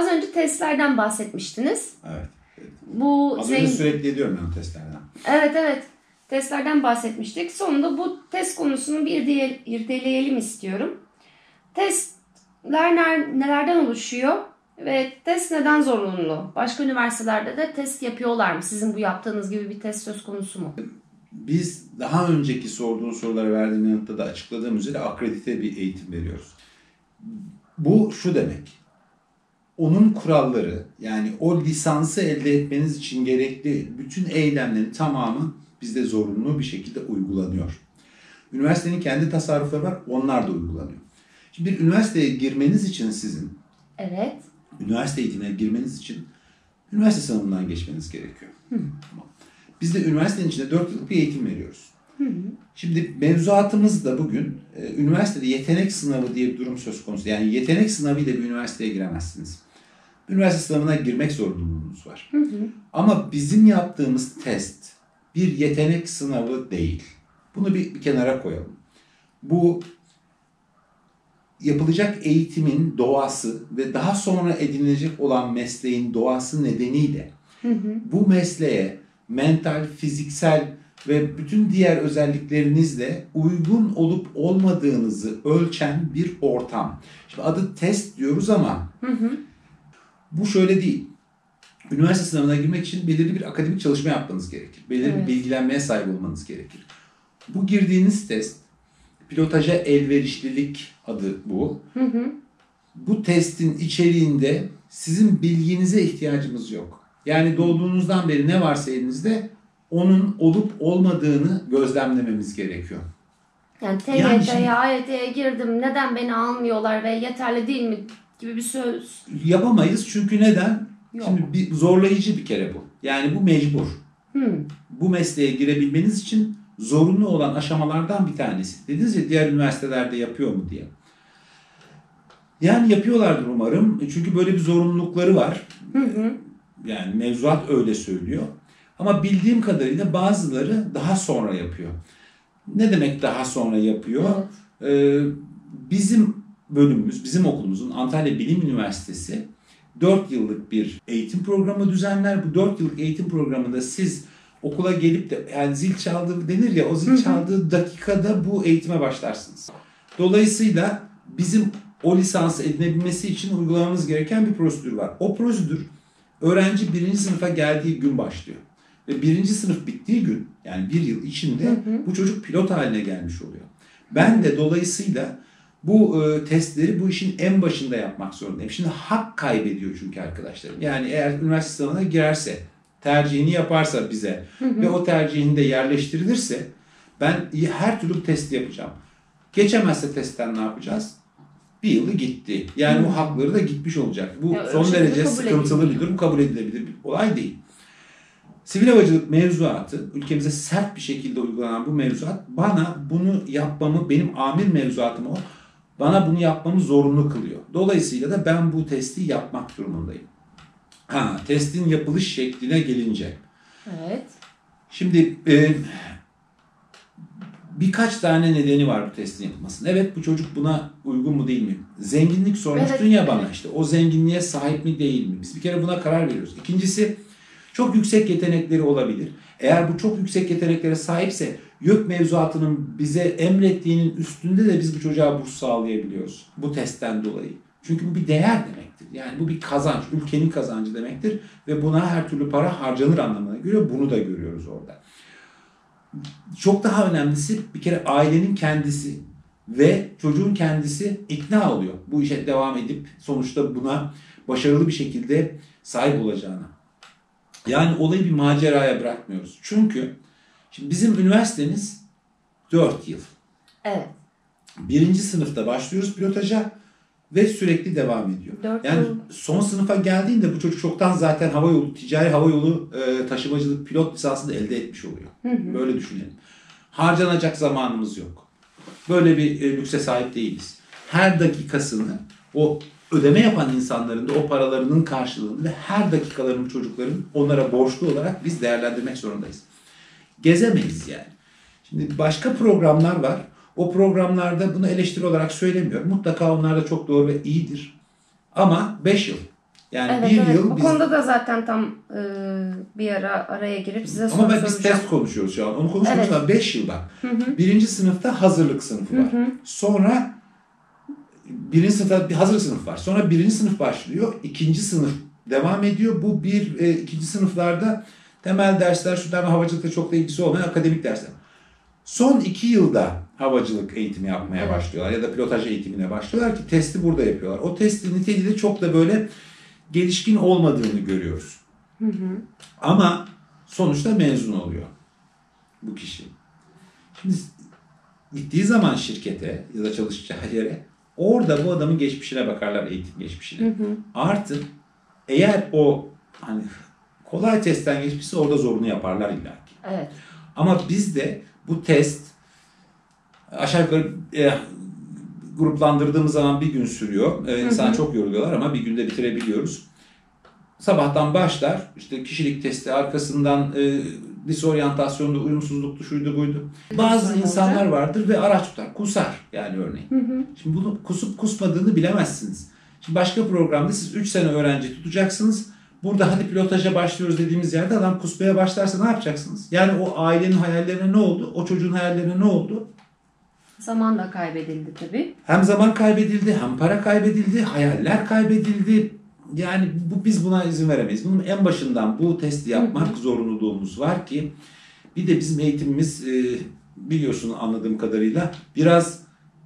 Az önce testlerden bahsetmiştiniz. Evet. Bu az önce sürekli ediyorum ben testlerden. Evet. Testlerden bahsetmiştik. Sonunda bu test konusunu bir irdeleyelim istiyorum. Testler nelerden oluşuyor ve test neden zorunlu? Başka üniversitelerde de test yapıyorlar mı? Sizin bu yaptığınız gibi bir test söz konusu mu? Biz daha önceki sorduğun sorulara verdiğim yanıtta da açıkladığım üzere akredite bir eğitim veriyoruz. Bu şu demek. Onun kuralları, yani o lisansı elde etmeniz için gerekli bütün eylemlerin tamamı bizde zorunlu bir şekilde uygulanıyor. Üniversitenin kendi tasarrufları var, onlar da uygulanıyor. Şimdi bir üniversiteye girmeniz için sizin, evet, üniversite eğitimine girmeniz için üniversite sınavından geçmeniz gerekiyor. Tamam. Biz de üniversitenin içinde 4 yıllık bir eğitim veriyoruz. Şimdi mevzuatımızda bugün üniversitede yetenek sınavı diye bir durum söz konusu. Yani yetenek sınavıyla bir üniversiteye giremezsiniz. Üniversite sınavına girmek zorunluluğunuz var. Ama bizim yaptığımız test bir yetenek sınavı değil. Bunu bir kenara koyalım. Bu yapılacak eğitimin doğası ve daha sonra edinilecek olan mesleğin doğası nedeniyle bu mesleğe mental, fiziksel ve bütün diğer özelliklerinizle uygun olup olmadığınızı ölçen bir ortam. Şimdi adı test diyoruz ama bu şöyle değil. Üniversite sınavına girmek için belirli bir akademik çalışma yapmanız gerekir. Belirli bir bilgilenmeye sahip olmanız gerekir. Bu girdiğiniz test, pilotaja elverişlilik adı bu. Bu testin içeriğinde sizin bilginize ihtiyacımız yok. Yani doğduğunuzdan beri ne varsa elinizde onun olup olmadığını gözlemlememiz gerekiyor. Yani TYT'ye, AYT'ye girdim, neden beni almıyorlar ve yeterli değil mi gibi bir söz. Yapamayız çünkü neden? Yok. Şimdi zorlayıcı bir kere bu. Yani bu mecbur. Bu mesleğe girebilmeniz için zorunlu olan aşamalardan bir tanesi. Dediniz ya diğer üniversitelerde yapıyor mu diye. Yani yapıyorlardır umarım. Çünkü böyle bir zorunlulukları var. Yani mevzuat öyle söylüyor. Ama bildiğim kadarıyla bazıları daha sonra yapıyor. Ne demek daha sonra yapıyor? Evet. Bizim bölümümüz, bizim okulumuzun Antalya Bilim Üniversitesi 4 yıllık bir eğitim programı düzenler. Bu 4 yıllık eğitim programında siz okula gelip de yani zil çaldığı denir ya, o zil çaldığı dakikada bu eğitime başlarsınız. Dolayısıyla bizim o lisansı edinebilmesi için uygulamamız gereken bir prosedür var. O prosedür öğrenci 1. sınıfa geldiği gün başlıyor. Ve 1. sınıf bittiği gün, yani 1 yıl içinde bu çocuk pilot haline gelmiş oluyor. Ben de dolayısıyla bu testleri bu işin en başında yapmak zorundayım. Şimdi hak kaybediyor çünkü arkadaşlarım. Yani eğer üniversite sınavına girerse, tercihini yaparsa bize ve o tercihinde yerleştirilirse ben her türlü testi yapacağım. Geçemezse testten ne yapacağız? Bir yılı gitti. Yani o hakları da gitmiş olacak. Bu son derece sıkıntılı bir durum, kabul edilebilir bir olay değil. Sivil havacılık mevzuatı, ülkemize sert bir şekilde uygulanan bu mevzuat bana bunu yapmamı, benim amir mevzuatım o, bana bunu yapmamı zorunlu kılıyor. Dolayısıyla da ben bu testi yapmak durumundayım. Testin yapılış şekline gelince. Evet. Şimdi birkaç tane nedeni var bu testin yapılmasının. Evet, bu çocuk buna uygun mu değil mi? Zenginlik sormuştun ya bana işte. O zenginliğe sahip mi değil mi? Biz bir kere buna karar veriyoruz. İkincisi, çok yüksek yetenekleri olabilir. Eğer bu çok yüksek yeteneklere sahipse YÖK mevzuatının bize emrettiğinin üstünde de biz bu çocuğa burs sağlayabiliyoruz. Bu testten dolayı. Çünkü bu bir değer demektir. Yani bu bir kazanç, ülkenin kazancı demektir. Ve buna her türlü para harcanır anlamına geliyor. Bunu da görüyoruz orada. Çok daha önemlisi bir kere ailenin kendisi ve çocuğun kendisi ikna oluyor. Bu işe devam edip sonuçta buna başarılı bir şekilde sahip olacağına. Yani olayı bir maceraya bırakmıyoruz. Çünkü şimdi bizim üniversitemiz 4 yıl. Evet. 1. sınıfta başlıyoruz pilotaja ve sürekli devam ediyor. Yani son sınıfa geldiğinde bu çocuk çoktan zaten ticari havayolu taşımacılık pilot lisansını da elde etmiş oluyor. Böyle düşünelim. Harcanacak zamanımız yok. Böyle bir lükse sahip değiliz. Her dakikasını o ödeme yapan insanların da o paralarının karşılığını ve her dakikalarını çocukların onlara borçlu olarak biz değerlendirmek zorundayız. Gezemeyiz yani. Şimdi başka programlar var. O programlarda bunu eleştiri olarak söylemiyorum. Mutlaka onlar da çok doğru ve iyidir. Ama 5 yıl, Yani Evet, bir evet. yıl Bu biz... konuda da zaten tam bir ara araya girip size soru Ama biz soracağım. test konuşuyoruz şu an. Onu konuşmuyoruz Evet. ama 5 yıl bak. Hı hı. Birinci sınıfta hazırlık sınıfı var. Sonra birinci sınıfta bir hazırlık sınıfı var. Sonra birinci sınıf başlıyor. İkinci sınıf devam ediyor. Bu ikinci sınıflarda temel dersler, şunlar ve havacılıkla çok da ilgisi olmayan akademik dersler. Son 2 yılda havacılık eğitimi yapmaya başlıyorlar ya da pilotaj eğitimine başlıyorlar ki testi burada yapıyorlar. O testin niteliği de çok da böyle gelişkin olmadığını görüyoruz. Ama sonuçta mezun oluyor bu kişi. Şimdi gittiği zaman şirkete ya da çalışacağı yere orada bu adamın geçmişine bakarlar, eğitim geçmişine. Artık eğer o hani kolay testten geçmişse orada zorunu yaparlar illaki. Evet. Ama bizde bu test aşağı yukarı gruplandırdığımız zaman bir gün sürüyor. İnsan çok yoruluyorlar ama bir günde bitirebiliyoruz. Sabahtan başlar, işte kişilik testi, arkasından disoryantasyonda uyumsuzluktu, şuydu buydu. Bazı insanlar vardır ve araç tutar, kusar yani örneğin. Şimdi bunu kusup kusmadığını bilemezsiniz. Şimdi başka programda siz 3 sene öğrenci tutacaksınız. Burada hadi pilotaja başlıyoruz dediğimiz yerde adam kusmaya başlarsa ne yapacaksınız? Yani o ailenin hayallerine ne oldu? O çocuğun hayallerine ne oldu? Zaman da kaybedildi tabii. Hem zaman kaybedildi, hem para kaybedildi, hayaller kaybedildi. Yani biz buna izin veremeyiz. Bunun en başından bu testi yapmak zorunluluğumuz var ki bir de bizim eğitimimiz biliyorsun anladığım kadarıyla biraz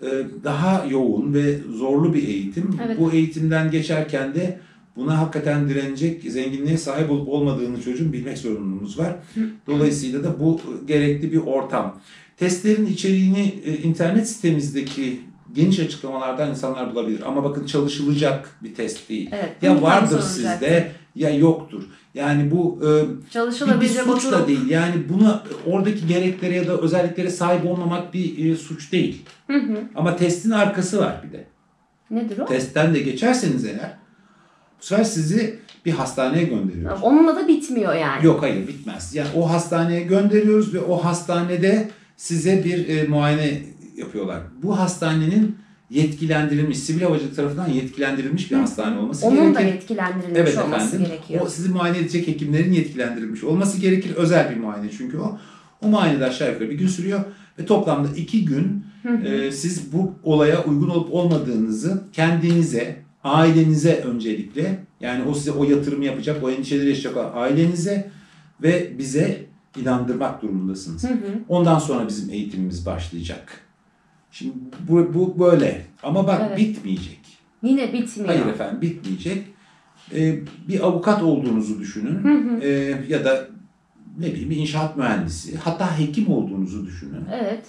daha yoğun ve zorlu bir eğitim. Evet. Bu eğitimden geçerken de buna hakikaten direnecek zenginliğe sahip olup olmadığını çocuğun bilmek zorunluluğumuz var. Dolayısıyla da bu gerekli bir ortam. Testlerin içeriğini internet sitemizdeki geniş açıklamalardan insanlar bulabilir. Ama bakın çalışılacak bir test değil. Evet, ya vardır sizde ya yoktur. Yani bu bir suç da değil. Yani buna oradaki gereklere ya da özelliklere sahip olmamak bir suç değil. Ama testin arkası var bir de. Nedir o? Testten de geçerseniz eğer bu sefer sizi bir hastaneye gönderiyoruz. Onunla da bitmiyor yani. Yok hayır bitmez. Yani o hastaneye gönderiyoruz ve o hastanede size bir muayene yapıyorlar. Bu hastanenin yetkilendirilmiş, sivil havacılık tarafından yetkilendirilmiş bir hastane olması gerekir. Onun da yetkilendirilmiş olması gerekiyor. O sizi muayene edecek hekimlerin yetkilendirilmiş olması gerekir. Özel bir muayene çünkü o. O muayenede aşağı yukarı bir gün sürüyor ve toplamda 2 gün siz bu olaya uygun olup olmadığınızı kendinize, ailenize öncelikle, yani o size o yatırımı yapacak, o endişeleri yaşayacak ailenize ve bize inandırmak durumundasınız. Ondan sonra bizim eğitimimiz başlayacak. Şimdi bu böyle. Ama bak bitmeyecek. Yine bitmiyor. Hayır efendim bitmeyecek. Bir avukat olduğunuzu düşünün. Ya da ne bileyim bir inşaat mühendisi. Hatta hekim olduğunuzu düşünün. Evet.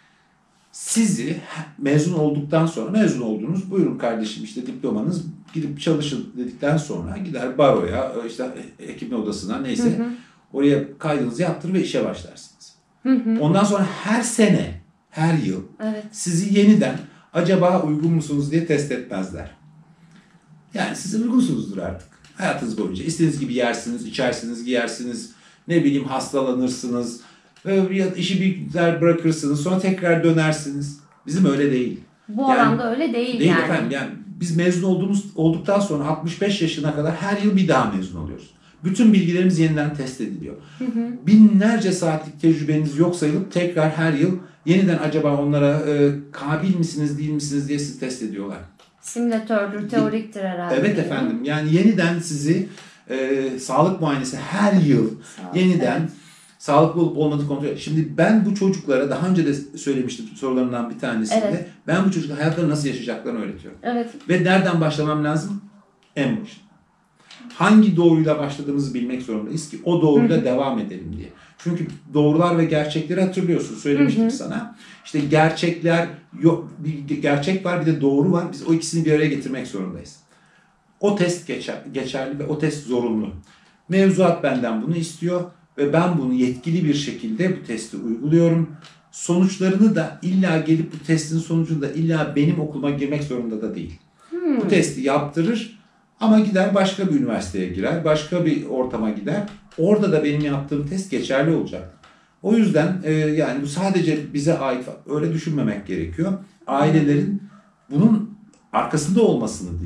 Sizi mezun olduktan sonra mezun oldunuz. Buyurun kardeşim işte diplomanız, gidip çalışın dedikten sonra gider baroya, işte hekim odasına neyse oraya kaydınızı yaptırır ve işe başlarsınız. Ondan sonra her sene, her yıl sizi yeniden acaba uygun musunuz diye test etmezler. Yani siz uygunsunuzdur artık. Hayatınız boyunca istediğiniz gibi yersiniz, içersiniz, giyersiniz, ne bileyim hastalanırsınız. İşi bir bırakırsınız, sonra tekrar dönersiniz. Bizim öyle değil. Bu alanda öyle değil yani. Değil efendim. Yani biz mezun olduktan sonra 65 yaşına kadar her yıl bir daha mezun oluyoruz. Bütün bilgilerimiz yeniden test ediliyor. Binlerce saatlik tecrübeniz yok sayılıp tekrar her yıl yeniden acaba onlara kabil misiniz değil misiniz diye sizi test ediyorlar. Simülatördür, teoriktir herhalde. Evet efendim. Yani yeniden sizi sağlık muayenesi her yıl yeniden sağlıklı olup olmadığı kontrol ediyor. Şimdi ben bu çocuklara daha önce de söylemiştim sorularından bir tanesinde. Ben bu çocuklara hayatlarını nasıl yaşayacaklarını öğretiyorum. Ve nereden başlamam lazım? En başta. Hangi doğruyla başladığımızı bilmek zorundayız ki o doğruyla devam edelim diye. Çünkü doğrular ve gerçekleri hatırlıyorsun. Söylemiştik sana. İşte gerçekler yok, bir gerçek var bir de doğru var. Biz o ikisini bir araya getirmek zorundayız. O test geçerli ve o test zorunlu. Mevzuat benden bunu istiyor ve ben bunu yetkili bir şekilde bu testi uyguluyorum. Sonuçlarını da illa gelip bu testin sonucunda illa benim okuluma girmek zorunda da değil. Bu testi yaptırır ama gider başka bir üniversiteye girer, başka bir ortama gider. Orada da benim yaptığım test geçerli olacak. O yüzden yani bu sadece bize ait, öyle düşünmemek gerekiyor. Ailelerin bunun arkasında olmasını diliyor.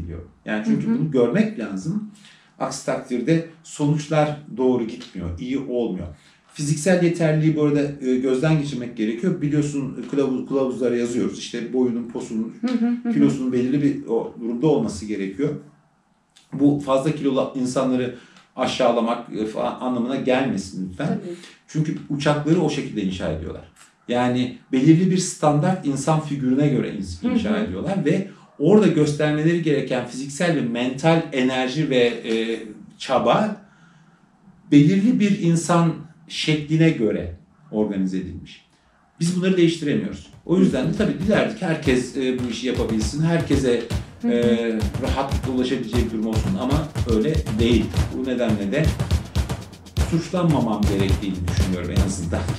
Yani çünkü bunu görmek lazım. Aksi takdirde sonuçlar doğru gitmiyor, iyi olmuyor. Fiziksel yeterliliği bu arada gözden geçirmek gerekiyor. Biliyorsun kılavuzlara yazıyoruz. İşte boyunun, posunun, kilosunun belirli bir durumda olması gerekiyor. Bu fazla kilolu insanları aşağılamak anlamına gelmesin lütfen. Tabii. Çünkü uçakları o şekilde inşa ediyorlar. Yani belirli bir standart insan figürüne göre inşa ediyorlar ve orada göstermeleri gereken fiziksel ve mental enerji ve çaba belirli bir insan şekline göre organize edilmiş. Biz bunları değiştiremiyoruz. O yüzden de tabii dilerdik herkes bu işi yapabilsin, herkese rahatlıkla ulaşabileceği bir durum olsun ama öyle değil. Bu nedenle de suçlanmamam gerektiğini düşünüyorum en azından.